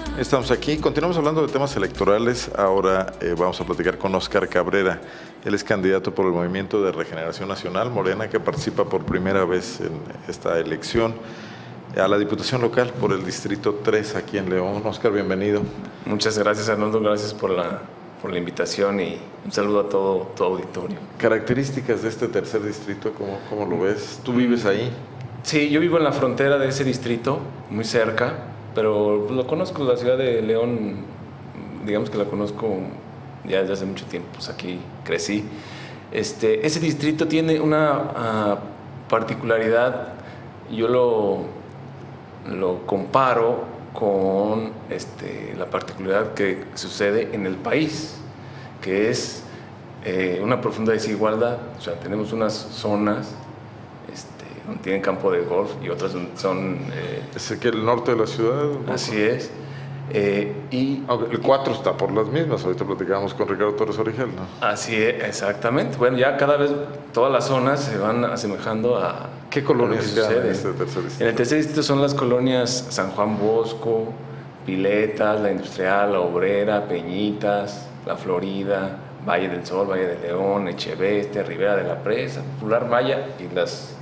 Estamos aquí, continuamos hablando de temas electorales. Ahora vamos a platicar con Óscar Cabrera. Él es candidato por el Movimiento de Regeneración Nacional, Morena, que participa por primera vez en esta elección a la Diputación Local por el Distrito 3 aquí en León. Óscar, bienvenido. Muchas gracias, Arnoldo. Gracias por la invitación y un saludo a todo tu auditorio. Características de este tercer distrito, ¿cómo lo ves? ¿Tú vives ahí? Sí, yo vivo en la frontera de ese distrito, muy cerca, pero lo conozco, la ciudad de León, digamos que la conozco ya desde hace mucho tiempo, pues aquí crecí. Ese distrito tiene una particularidad, yo lo comparo con la particularidad que sucede en el país, que es una profunda desigualdad. O sea, tenemos unas zonas donde tienen campo de golf y otras son... ¿Es que el norte de la ciudad? Así es. El 4 está por las mismas, ahorita platicábamos con Ricardo Torres Origel, ¿no? Así es, exactamente. Bueno, ya cada vez todas las zonas se van asemejando a... ¿Qué colonias sucede en este tercer distrito? En el tercer distrito son las colonias San Juan Bosco, Piletas, La Industrial, La Obrera, Peñitas, La Florida, Valle del Sol, Valle de León, Echeveste, Ribera de la Presa, Popular Maya y las...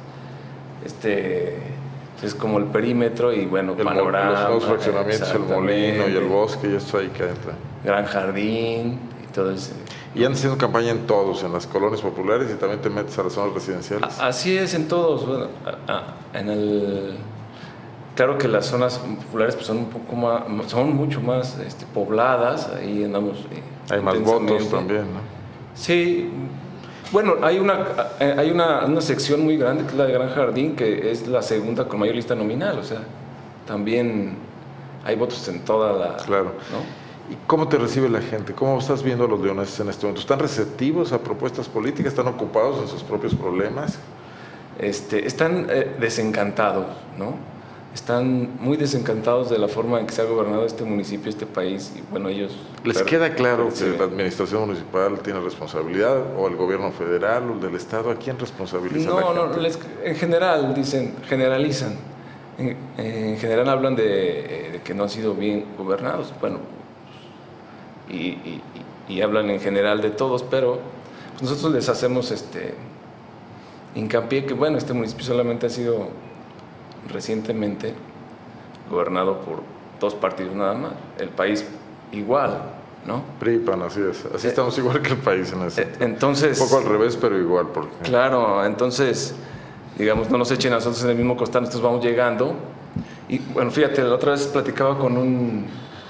es como el perímetro y bueno, Panorama. Los nuevos fraccionamientos, el Molino y el Bosque, y esto ahí que entra. Gran Jardín y todo eso. Y andan haciendo campaña en todos, en las colonias populares, y también te metes a las zonas residenciales. Así es, en todos. Bueno, claro que las zonas populares pues, son un poco más, son mucho más pobladas, ahí andamos. Hay más votos también, ¿no? Sí. Bueno, hay una sección muy grande que es la de Gran Jardín, que es la segunda con mayor lista nominal, o sea, también hay votos en toda la... Claro. ¿no? ¿Y cómo te recibe la gente? ¿Cómo estás viendo a los leoneses en este momento? ¿Están receptivos a propuestas políticas? ¿Están ocupados en sus propios problemas? Están desencantados, ¿no? Están muy desencantados de la forma en que se ha gobernado este municipio, este país, y bueno, ellos... ¿Les queda claro que la administración municipal tiene responsabilidad, o el gobierno federal, o el del estado? ¿A quién responsabiliza la gente? En general, generalizan. En general hablan de que no han sido bien gobernados, bueno, y hablan en general de todos, pero pues nosotros les hacemos hincapié que, bueno, este municipio solamente ha sido recientemente gobernado por 2 partidos nada más, el país igual, ¿no? PRI, PAN, así es. Así estamos igual que el país en eso. Entonces, un poco al revés, pero igual. Claro, entonces, digamos, no nos echen a nosotros en el mismo costal, nosotros vamos llegando. Y bueno, fíjate, la otra vez platicaba con un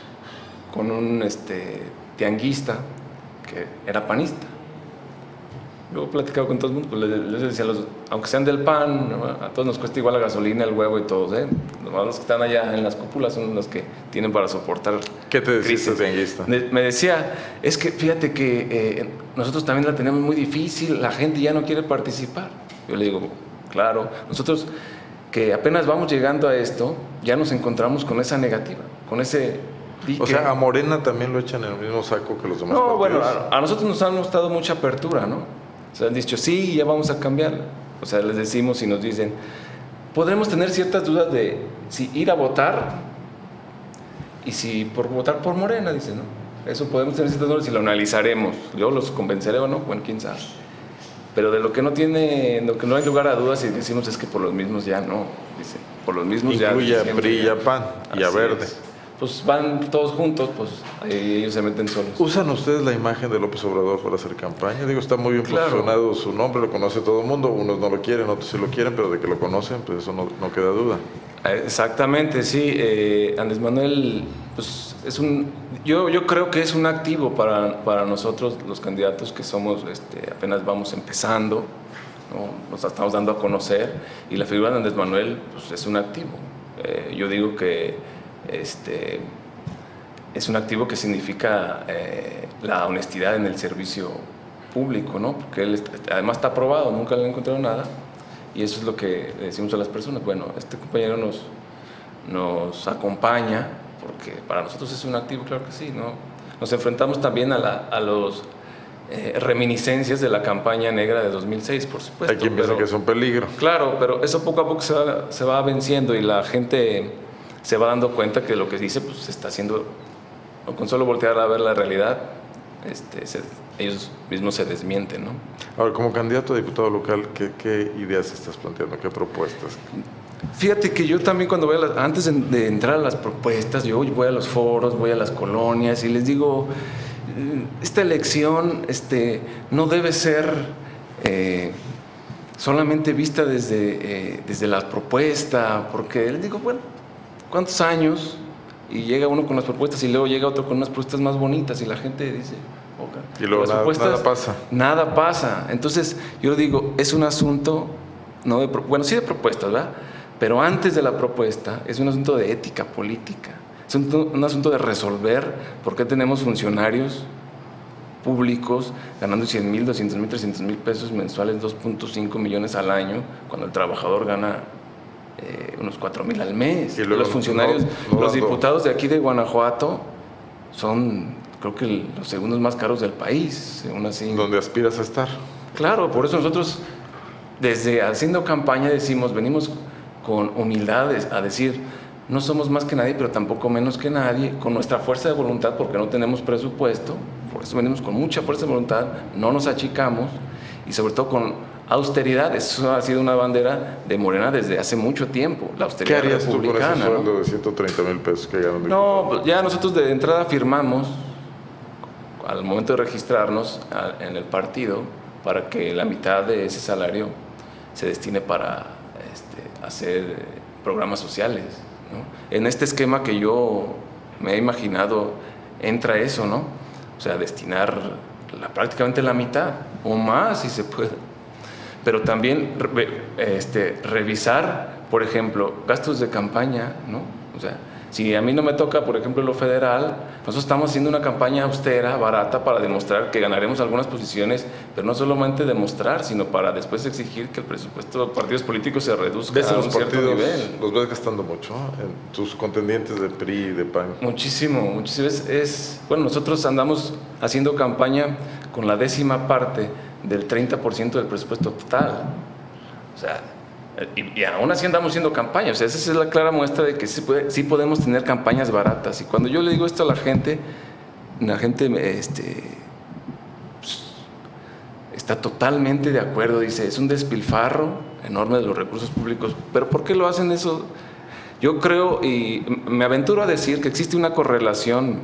tianguista que era panista. Luego platicaba con todo el mundo, pues les decía, aunque sean del PAN, ¿no? A todos nos cuesta igual la gasolina, el huevo y todo, ¿eh? Los que están allá en las cúpulas son los que tienen para soportar. ¿Qué te decía ese tianguista? Me decía, es que fíjate que nosotros también la tenemos muy difícil, la gente ya no quiere participar. Yo le digo, claro, nosotros que apenas vamos llegando a esto, ya nos encontramos con esa negativa, con ese... O sea, a Morena también lo echan en el mismo saco que los demás partidos. Bueno, a nosotros nos han mostrado mucha apertura, ¿no? O sea, han dicho, sí, ya vamos a cambiar. O sea, les decimos y nos dicen, podremos tener ciertas dudas de si ir a votar y si por votar por Morena, dicen, ¿no? Eso podemos tener ciertas dudas y lo analizaremos. Yo los convenceré o no, bueno, quién sabe. Pero de lo que no hay lugar a dudas y decimos es que por los mismos ya no, dicen. Por los mismos incluye ya. Incluye a PRI y a PAN y a Verde. Pues van todos juntos, pues ahí ellos se meten solos. ¿Usan ustedes la imagen de López Obrador para hacer campaña? Digo, está muy bien posicionado su nombre, lo conoce todo el mundo, unos no lo quieren, otros sí lo quieren, pero de que lo conocen, pues eso no queda duda. Exactamente, sí. Andrés Manuel, pues yo creo que es un activo para nosotros los candidatos que somos, apenas vamos empezando, ¿no? Nos estamos dando a conocer, y la figura de Andrés Manuel, pues es un activo. Yo digo que es un activo que significa la honestidad en el servicio público, ¿no? Porque él además está aprobado, nunca le han encontrado nada, y eso es lo que le decimos a las personas. Bueno, este compañero nos acompaña porque para nosotros es un activo, claro que sí, ¿no? Nos enfrentamos también a los reminiscencias de la campaña negra de 2006, por supuesto. Hay quien piensa que es un peligro. Claro, pero eso poco a poco se va venciendo, y la gente se va dando cuenta que lo que dice pues se está haciendo, o con solo voltear a ver la realidad, ellos mismos se desmienten, ¿no? Ahora, como candidato a diputado local, ¿qué ideas estás planteando? ¿Qué propuestas? Fíjate que yo también cuando voy antes de entrar a las propuestas, yo voy a los foros, voy a las colonias y les digo, esta elección no debe ser solamente vista desde la propuesta, porque les digo, bueno, ¿cuántos años? Y llega uno con las propuestas y luego llega otro con unas propuestas más bonitas y la gente dice, okay. Y luego nada pasa. Nada pasa. Entonces, yo digo, es un asunto, no sí de propuestas, ¿verdad? Pero antes de la propuesta, es un asunto de ética política. Es un asunto de resolver por qué tenemos funcionarios públicos ganando 100,000, 200,000, 300,000 pesos mensuales, 2.5 millones al año, cuando el trabajador gana unos 4,000 al mes. Y luego, los funcionarios, los diputados de aquí de Guanajuato son, creo que los segundos más caros del país, según así. ¿Dónde aspiras a estar? Claro, por eso nosotros, desde haciendo campaña, decimos, venimos con humildades a decir, no somos más que nadie, pero tampoco menos que nadie, con nuestra fuerza de voluntad, porque no tenemos presupuesto, por eso venimos con mucha fuerza de voluntad, no nos achicamos, y sobre todo con austeridad. Eso ha sido una bandera de Morena desde hace mucho tiempo, la austeridad republicana. ¿Qué harías republicana, tú con ese sueldo de 130,000 pesos que ganan? No, pues ya nosotros de entrada firmamos, al momento de registrarnos en el partido, para que la mitad de ese salario se destine para hacer programas sociales, ¿no? En este esquema que yo me he imaginado entra eso, ¿no? O sea, destinar prácticamente la mitad o más si se puede. Pero también revisar, por ejemplo, gastos de campaña, ¿no? O sea, si a mí no me toca, por ejemplo, lo federal, nosotros estamos haciendo una campaña austera, barata, para demostrar que ganaremos algunas posiciones, pero no solamente demostrar, sino para después exigir que el presupuesto de partidos políticos se reduzca a un cierto nivel. Los ves gastando mucho en tus contendientes de PRI y de PAN. Muchísimo. Bueno, nosotros andamos haciendo campaña con la 10ª parte del 30% del presupuesto total. O sea, y aún así andamos haciendo campaña. O sea, esa es la clara muestra de que sí podemos tener campañas baratas. Y cuando yo le digo esto a la gente está totalmente de acuerdo. Dice, es un despilfarro enorme de los recursos públicos. ¿Pero por qué lo hacen eso? Yo creo, y me aventuro a decir, que existe una correlación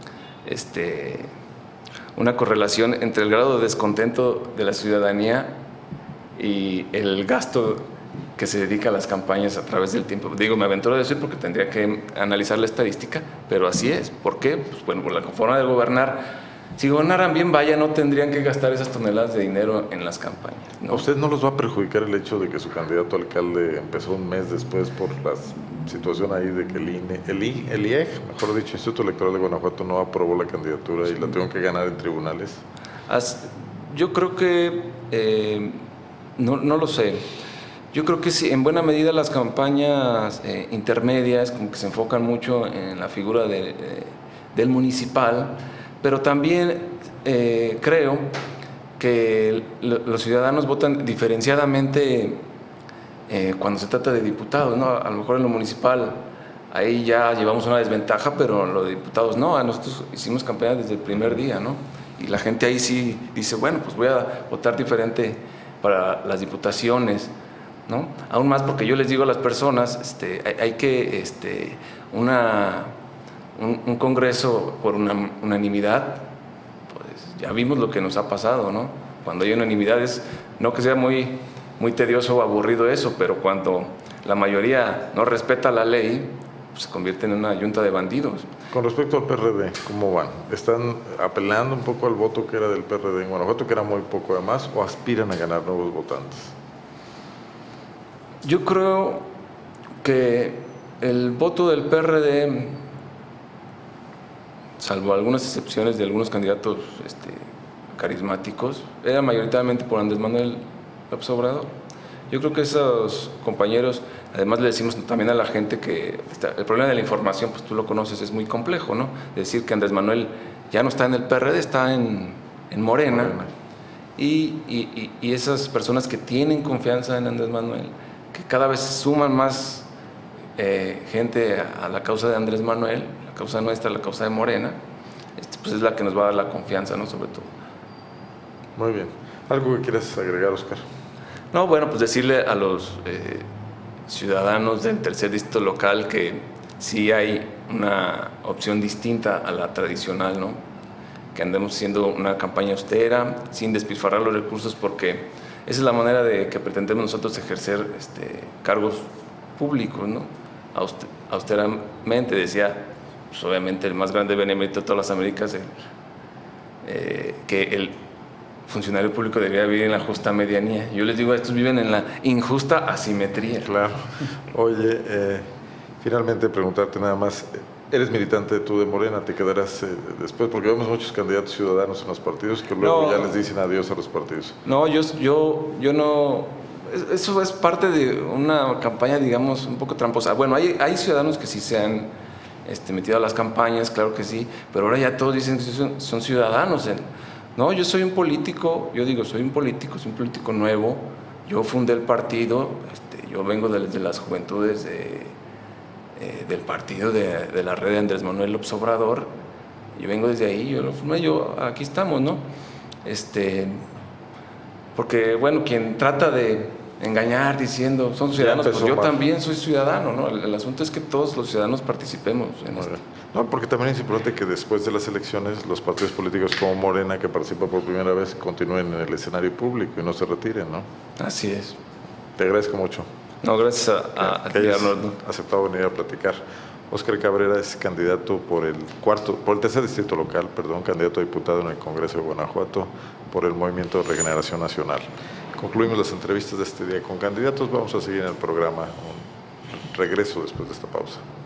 entre el grado de descontento de la ciudadanía y el gasto que se dedica a las campañas a través del tiempo. Digo, me aventuro a decir porque tendría que analizar la estadística, pero así es. ¿Por qué? Pues bueno, por la forma de gobernar. Si gobernaran bien, vaya, no tendrían que gastar esas toneladas de dinero en las campañas, ¿no? ¿A usted no los va a perjudicar el hecho de que su candidato a alcalde empezó un mes después por la situación ahí de que el IEG, mejor dicho, Instituto Electoral de Guanajuato, no aprobó la candidatura y la tengo que ganar en tribunales? Yo creo que, no lo sé. Yo creo que sí, en buena medida las campañas intermedias como que se enfocan mucho en la figura del municipal, pero también creo que los ciudadanos votan diferenciadamente cuando se trata de diputados, ¿no? A lo mejor en lo municipal ahí ya llevamos una desventaja, pero en lo de diputados no. Nosotros hicimos campaña desde el primer día, ¿no? Y la gente ahí sí dice, bueno, pues voy a votar diferente para las diputaciones, ¿no? Aún más porque yo les digo a las personas, hay que un congreso por unanimidad, pues ya vimos lo que nos ha pasado, ¿no? Cuando hay unanimidad es, no que sea muy tedioso o aburrido eso, pero cuando la mayoría no respeta la ley, pues se convierte en una yunta de bandidos. Con respecto al PRD, ¿cómo van? ¿Están apelando un poco al voto que era del PRD en Guanajuato, que era muy poco además, o aspiran a ganar nuevos votantes? Yo creo que el voto del PRD, salvo algunas excepciones de algunos candidatos carismáticos, era mayoritariamente por Andrés Manuel López Obrador. Yo creo que esos compañeros, además le decimos también a la gente que el problema de la información, pues tú lo conoces, es muy complejo, ¿no? Decir que Andrés Manuel ya no está en el PRD, está en Morena. Y esas personas que tienen confianza en Andrés Manuel, que cada vez suman más gente a la causa de Andrés Manuel, la causa nuestra, la causa de Morena, pues es la que nos va a dar la confianza, ¿no? Sobre todo. Muy bien. ¿Algo que quieras agregar, Oscar? No, bueno, pues decirle a los ciudadanos del tercer distrito local que sí hay una opción distinta a la tradicional, ¿no? Que andemos haciendo una campaña austera, sin despilfarrar los recursos, porque esa es la manera de que pretendemos nosotros ejercer cargos públicos, ¿no? Austeramente, decía, pues obviamente el más grande benemérito de todas las Américas, que el funcionario público debería vivir en la justa medianía. Yo les digo, estos viven en la injusta asimetría. Claro. Oye, finalmente preguntarte nada más, ¿eres militante tú de Morena? ¿Te quedarás después? Porque vemos muchos candidatos ciudadanos en los partidos que luego ya les dicen adiós a los partidos. No, yo no... Eso es parte de una campaña, digamos, un poco tramposa. Bueno, hay ciudadanos que sí se han metido a las campañas, claro que sí, pero ahora ya todos dicen que son ciudadanos. No, yo soy un político, yo digo, soy un político nuevo. Yo fundé el partido, yo vengo de las juventudes del partido de la red de Andrés Manuel López Obrador. Yo vengo desde ahí, yo lo formé, aquí estamos, ¿no? Porque, bueno, quien trata de engañar diciendo son ciudadanos, pues yo también soy ciudadano, ¿no? El asunto es que todos los ciudadanos participemos en esto. No, porque también es importante que después de las elecciones los partidos políticos como Morena, que participa por primera vez, continúen en el escenario público y no se retiren, ¿no? Así es. Te agradezco mucho. No, gracias a ti, Arnoldo. Aceptado venir a platicar. Óscar Cabrera es candidato por el tercer distrito local, candidato a diputado en el Congreso de Guanajuato por el Movimiento de Regeneración Nacional. Concluimos las entrevistas de este día con candidatos. Vamos a seguir en el programa. Un regreso después de esta pausa.